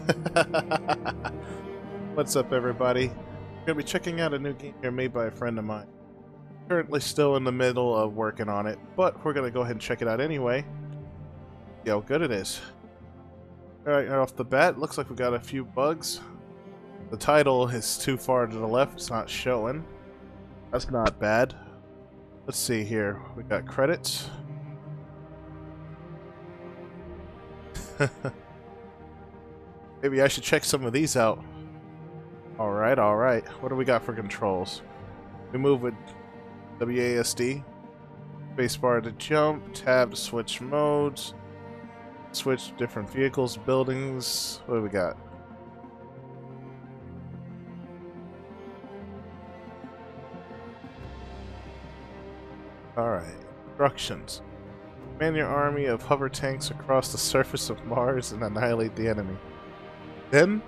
What's up, everybody? I'm gonna be checking out a new game here made by a friend of mine. Currently still in the middle of working on it, but we're gonna go ahead and check it out anyway. See how good it is. Alright, right off the bat, looks like we got a few bugs. The title is too far to the left, it's not showing. That's not bad. Let's see here. We got credits. Maybe I should check some of these out. Alright, alright. What do we got for controls? We move with WASD. Spacebar to jump. Tab to switch modes. Switch different vehicles, buildings. What do we got? Alright. Instructions. Command your army of hover tanks across the surface of Mars and annihilate the enemy. Then,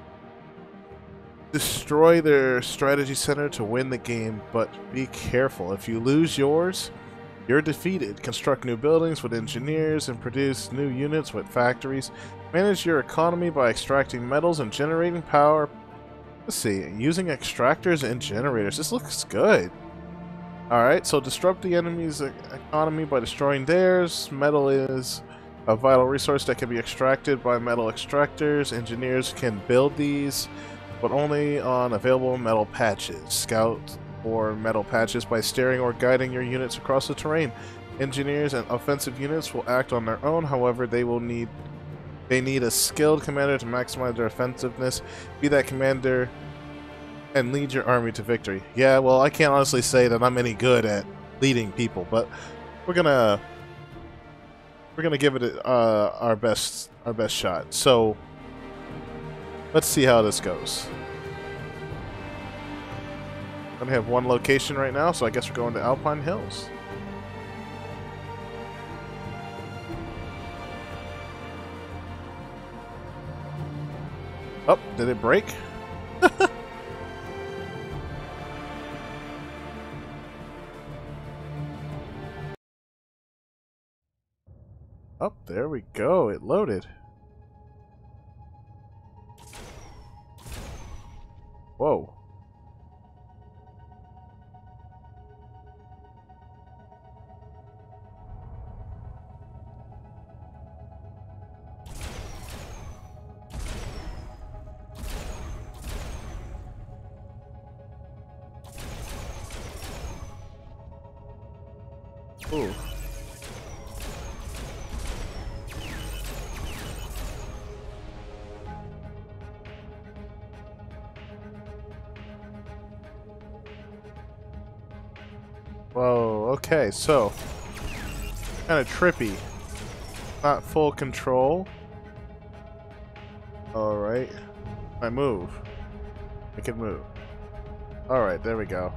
destroy their strategy center to win the game, but be careful. If you lose yours, you're defeated. Construct new buildings with engineers and produce new units with factories. Manage your economy by extracting metals and generating power. Let's see, using extractors and generators. This looks good. Alright, so disrupt the enemy's economy by destroying theirs. Metal is a vital resource that can be extracted by metal extractors. Engineers can build these, but only on available metal patches. Scout for metal patches by steering or guiding your units across the terrain. Engineers and offensive units will act on their own, however, they need a skilled commander to maximize their offensiveness. Be that commander and lead your army to victory. Yeah, well, I can't honestly say that I'm any good at leading people, but we're gonna give it our best shot. So let's see how this goes. I only have one location right now, so I guess we're going to Alpine Hills. Oh, did it break? Oh, there we go. It loaded. Whoa. Ooh. Whoa, okay, so kind of trippy. Not full control. Alright. I move. I can move. Alright, there we go.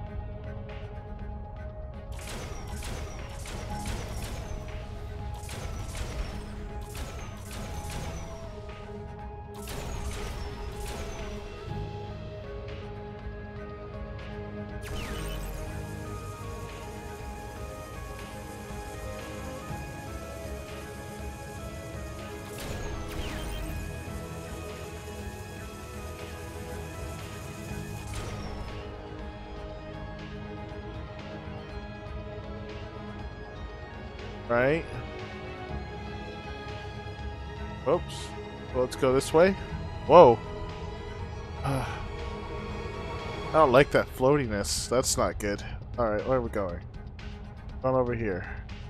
Right. Oops. Well, let's go this way. Whoa. I don't like that floatiness. That's not good. Alright, where are we going? On over here.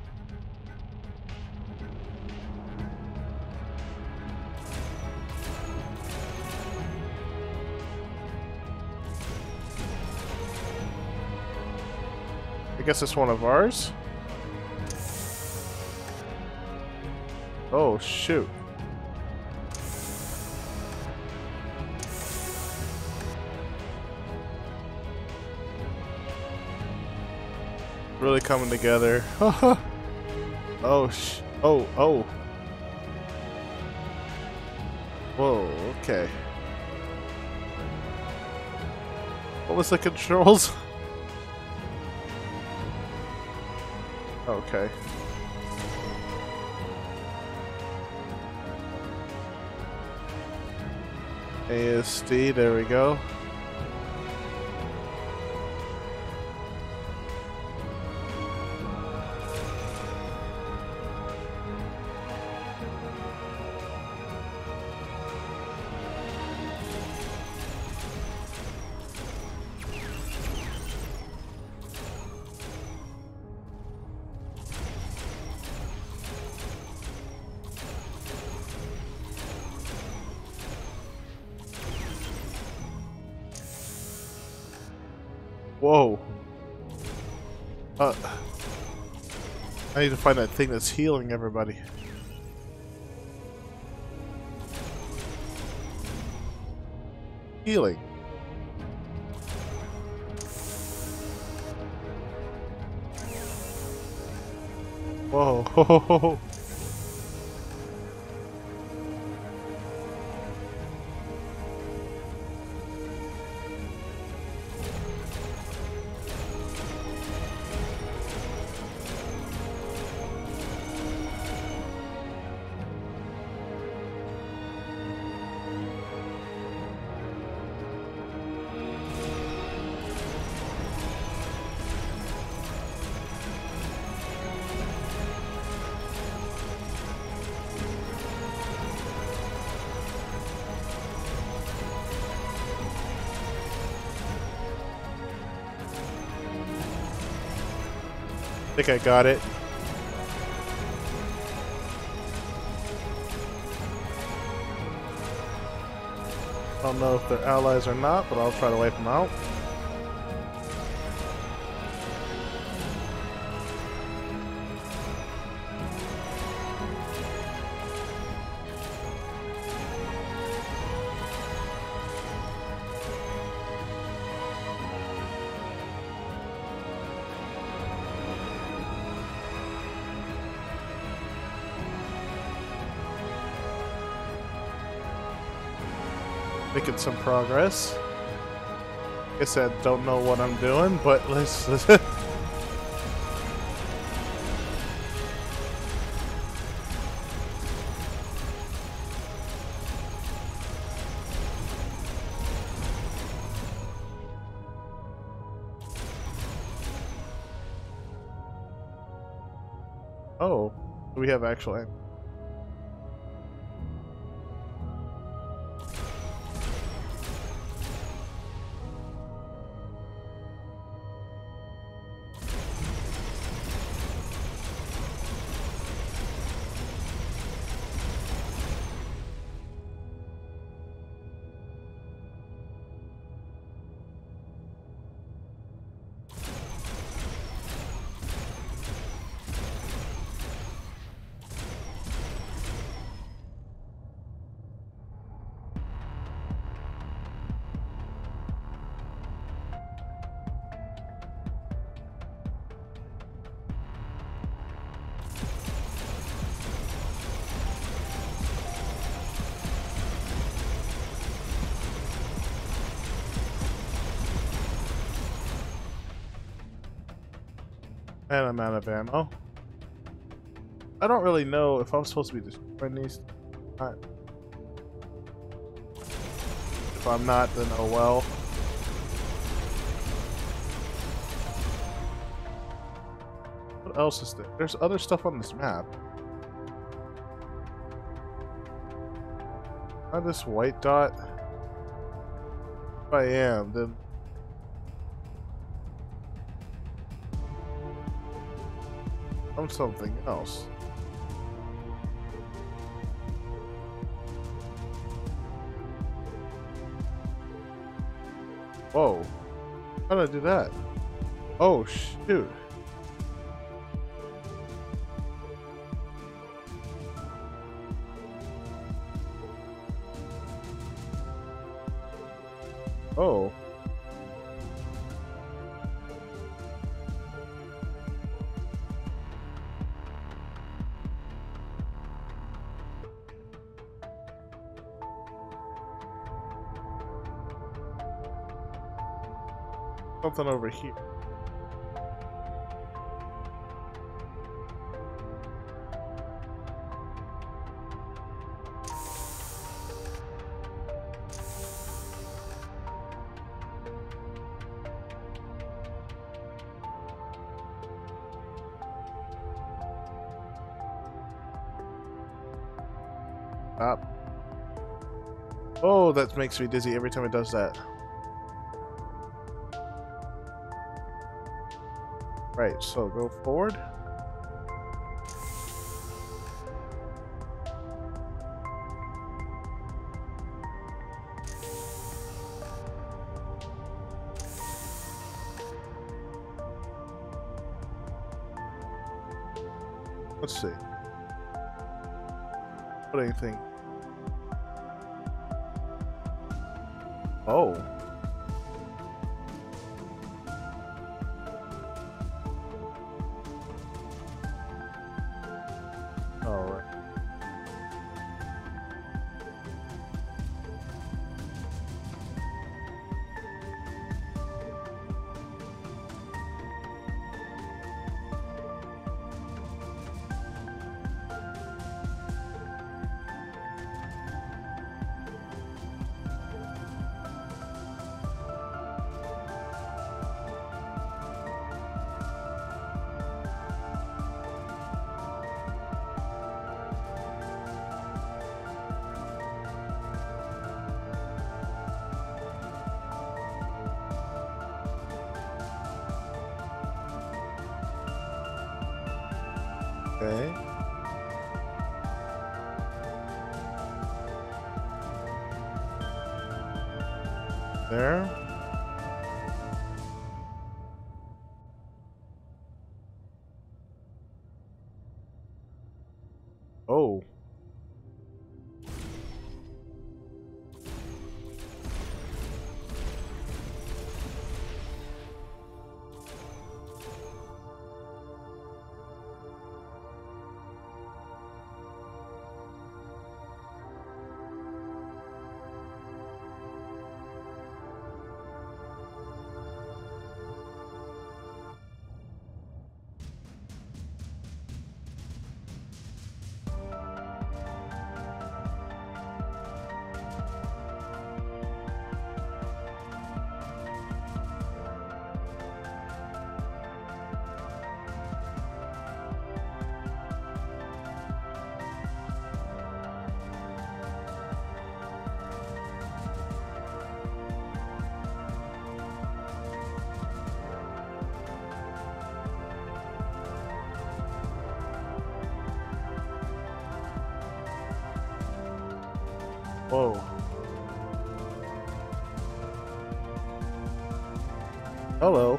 I guess it's one of ours? Oh, shoot. Really coming together. Oh, oh. Whoa, okay. What was the controls? Okay. ASD, there we go. Whoa. I need to find that thing that's healing everybody. Healing. Whoa. Ho, ho, ho, ho. I think I got it. I don't know if they're allies or not, but I'll try to wipe them out. Making some progress. Like I said, don't know what I'm doing, but let's Oh, we have actual aim. And I'm out of ammo. I don't really know if I'm supposed to be destroying these. If I'm not, then oh well. What else is there? There's other stuff on this map. Not this white dot. If I am, then I'm something else. Whoa. How did I do that? Oh, shoot. Oh. Something over here. Stop. Oh, that makes me dizzy every time it does that. Right, so go forward. Let's see. What anything? Oh. All right. Okay. There. Oh. Whoa. Hello.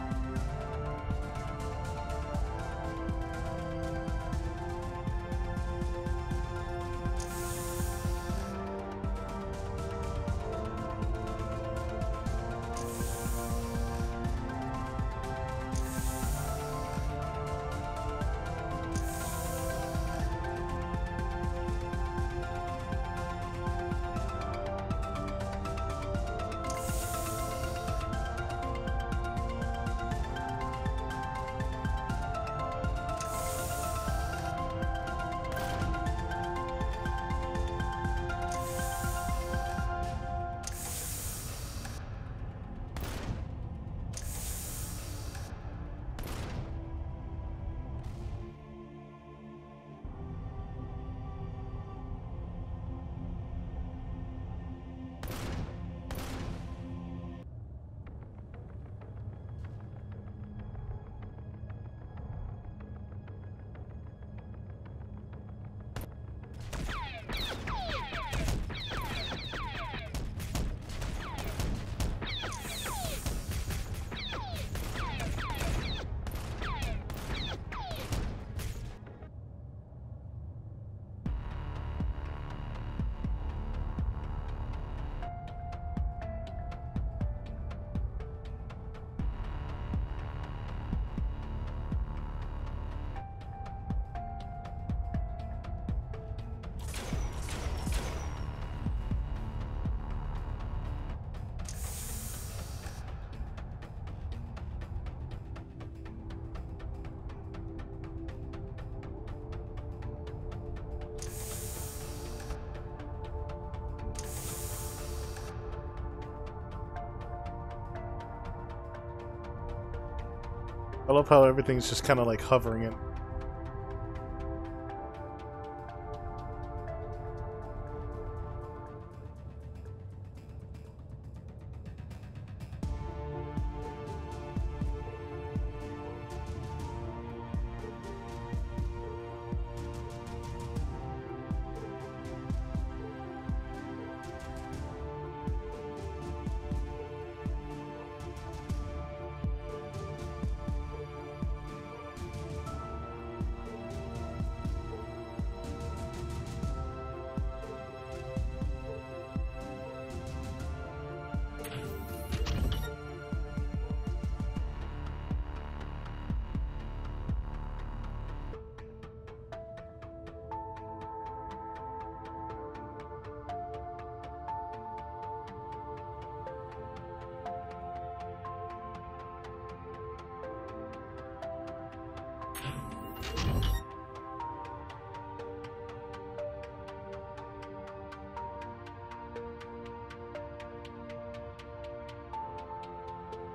I love how everything's just kind of like hovering in.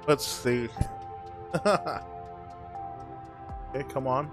Let's see. Okay, come on.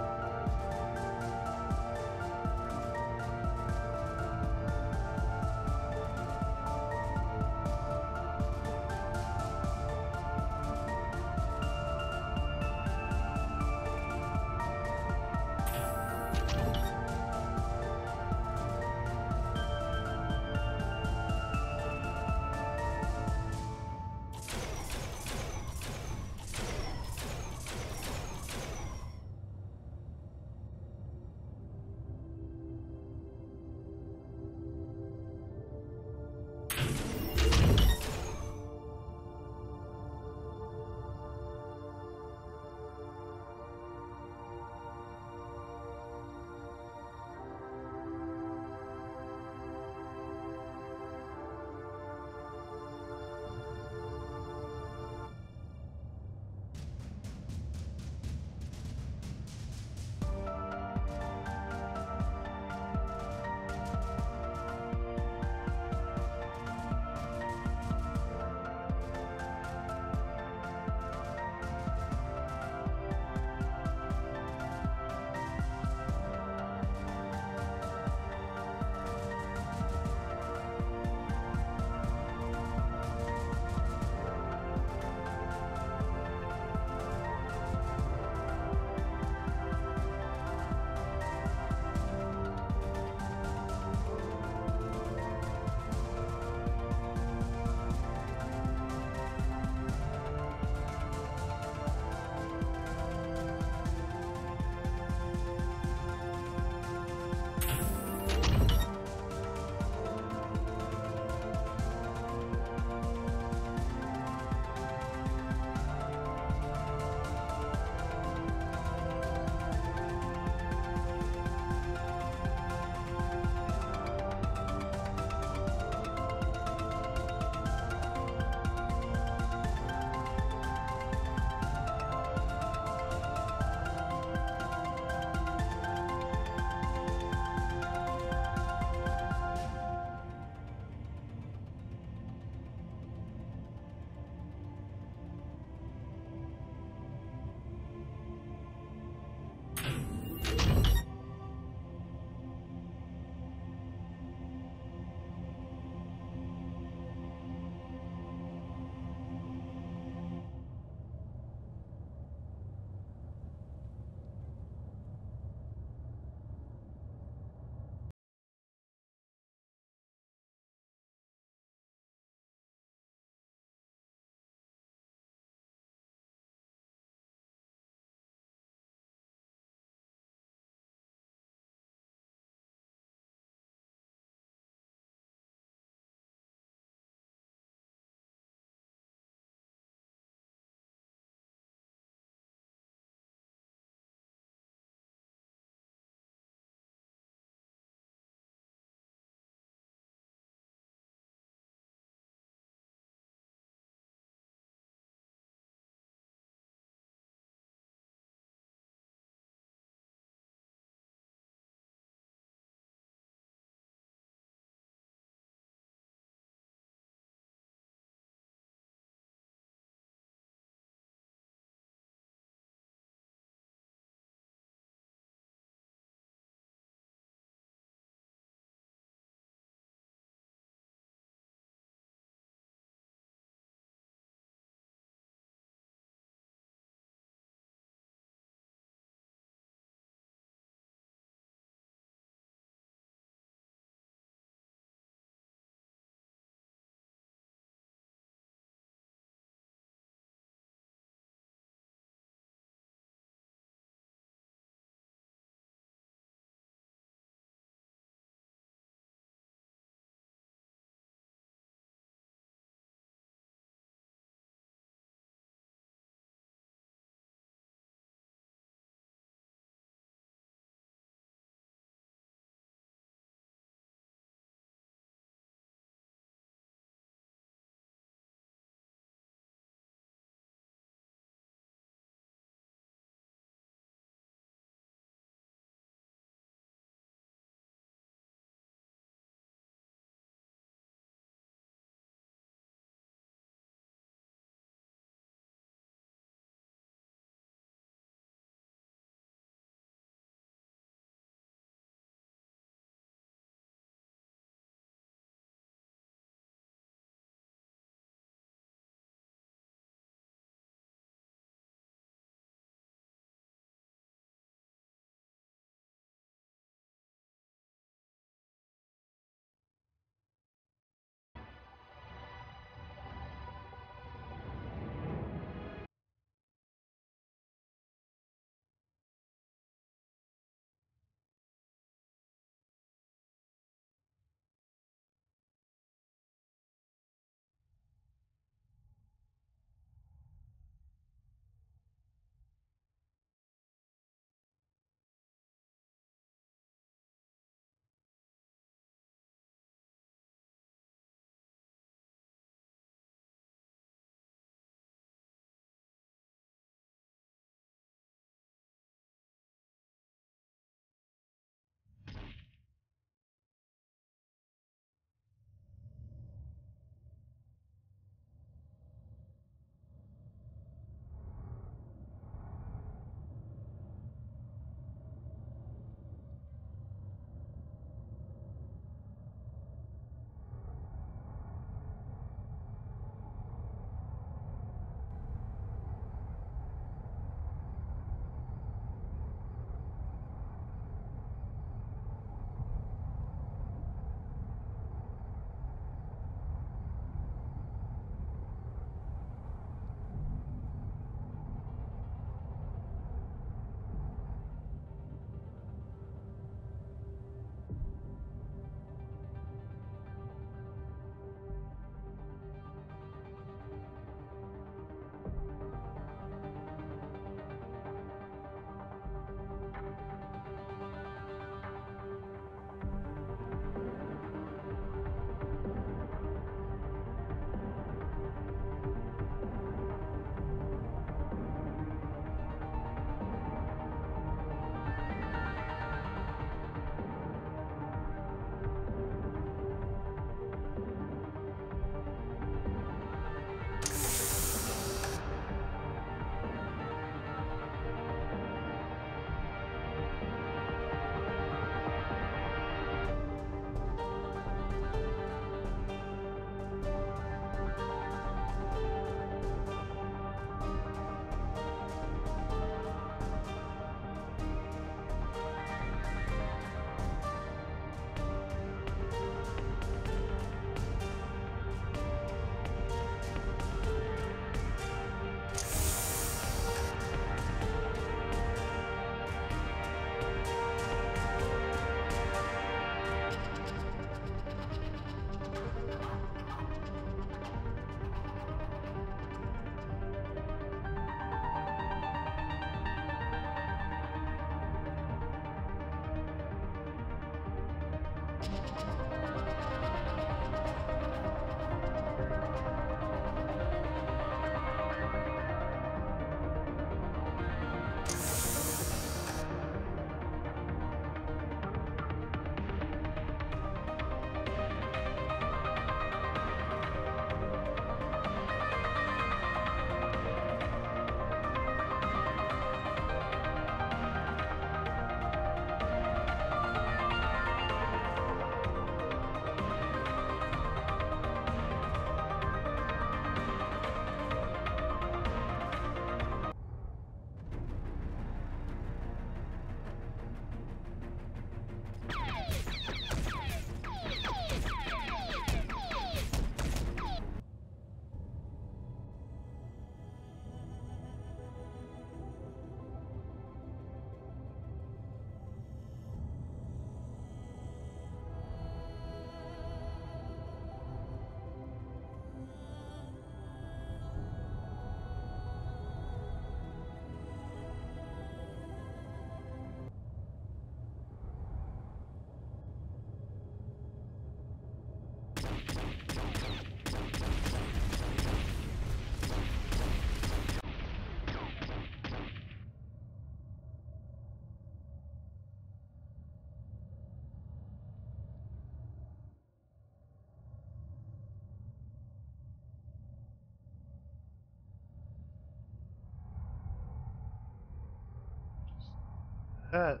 That.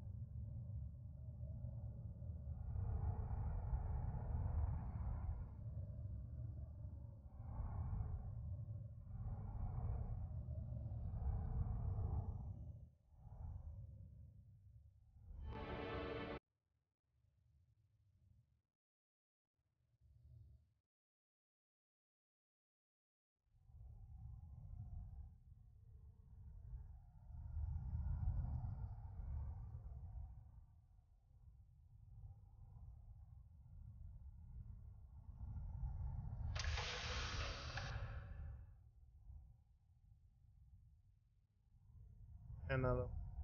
Another.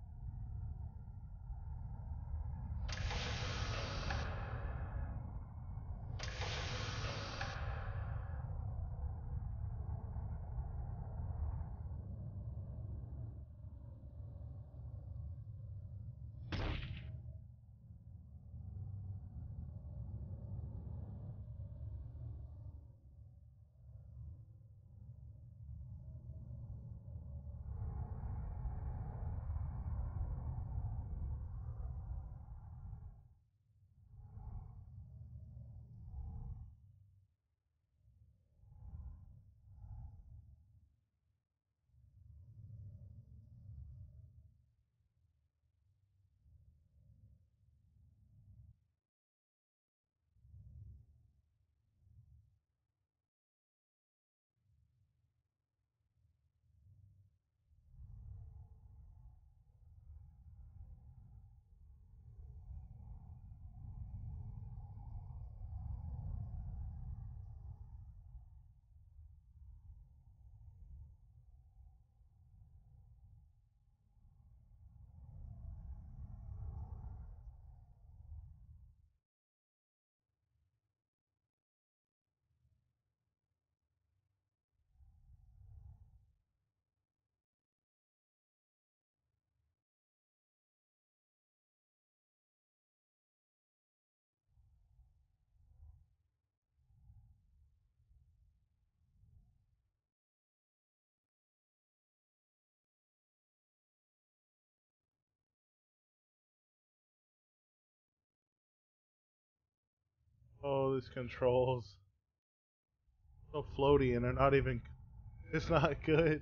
Oh, these controls. So floaty and they're not even. It's not good.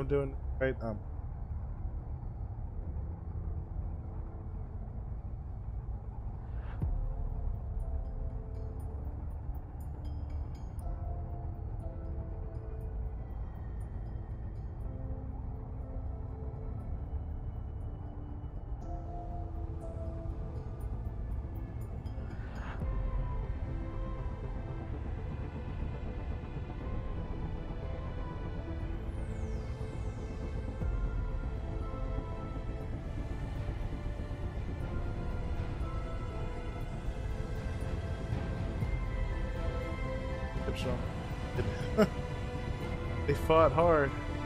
I'm doing right. They fought hard.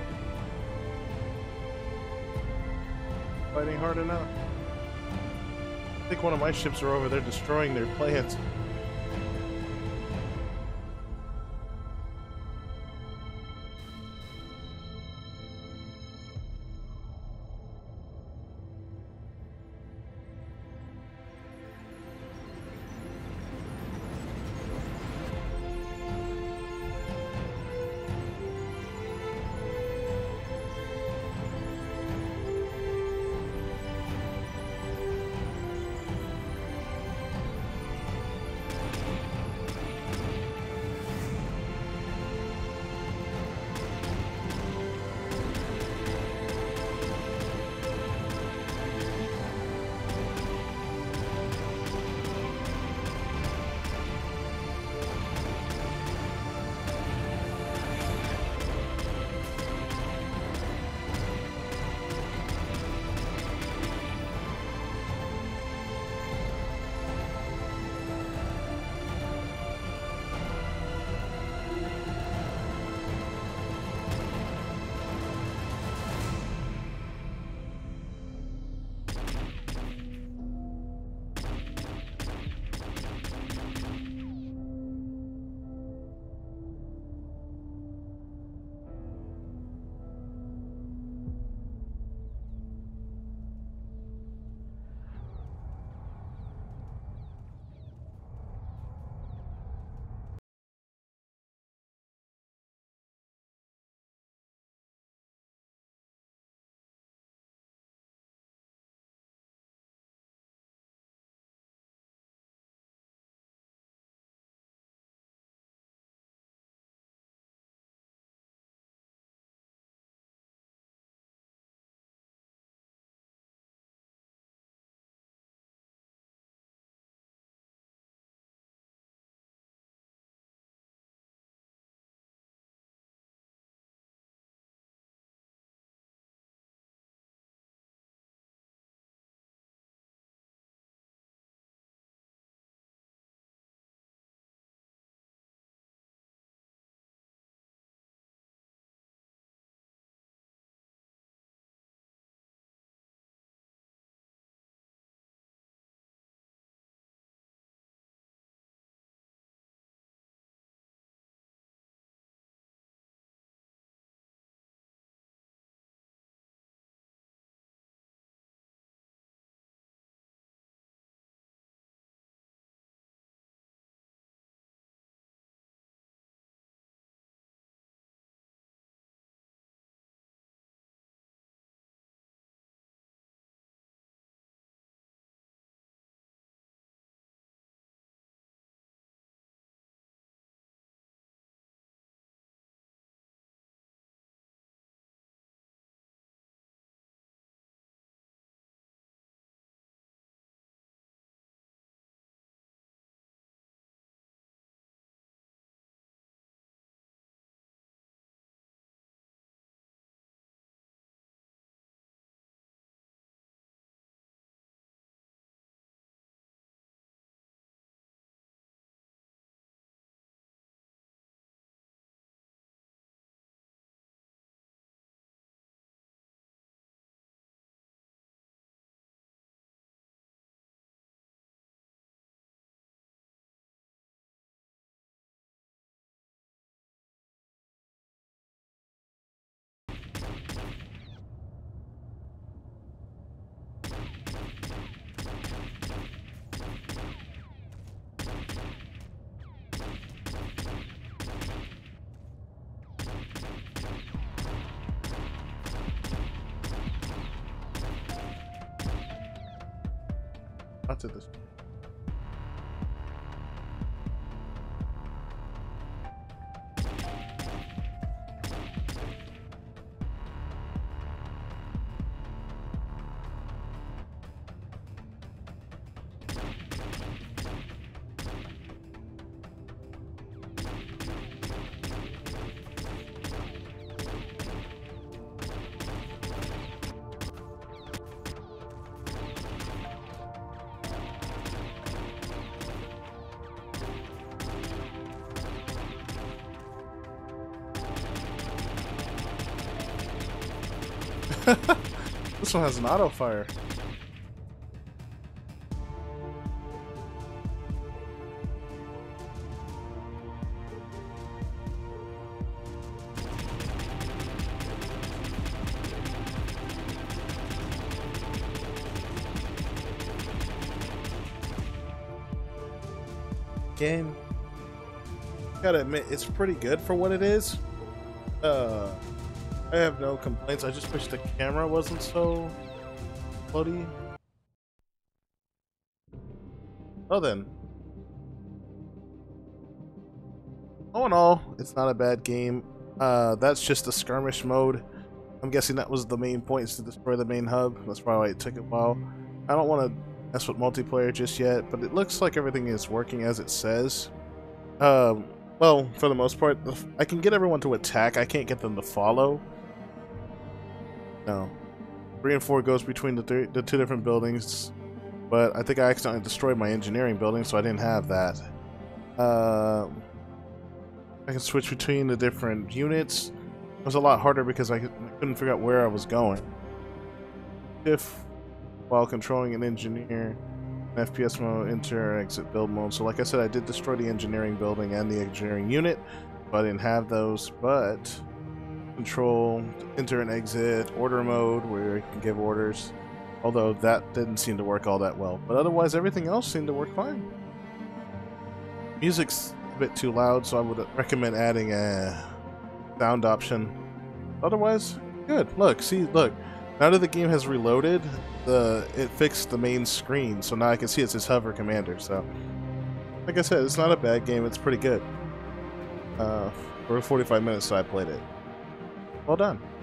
Fighting hard enough. I think one of my ships are over there destroying their plants. Not to this. This one has an auto fire. Game, gotta admit, it's pretty good for what it is. I have no complaints. I just wish the camera wasn't so floaty. Oh then. All in all, it's not a bad game. That's just a skirmish mode. I'm guessing that was the main point, is to destroy the main hub. That's probably why it took a while. I don't want to mess with multiplayer just yet, but it looks like everything is working as it says. Well, for the most part, I can get everyone to attack. I can't get them to follow. No. 3 and 4 goes between the two different buildings, but I think I accidentally destroyed my engineering building, so I didn't have that. I can switch between the different units. It was a lot harder because I couldn't figure out where I was going. If while controlling an engineer, FPS mode, enter, exit, build mode. So like I said, I did destroy the engineering building and the engineering unit, but I didn't have those. But control, enter and exit, order mode, where you can give orders. Although that didn't seem to work all that well. But otherwise, everything else seemed to work fine. Music's a bit too loud, so I would recommend adding a sound option. Otherwise, good. Look, see, look. Now that the game has reloaded, it fixed the main screen, so now I can see it says Hover Commander. So, like I said, it's not a bad game. It's pretty good. For 45 minutes that I played it. Well done.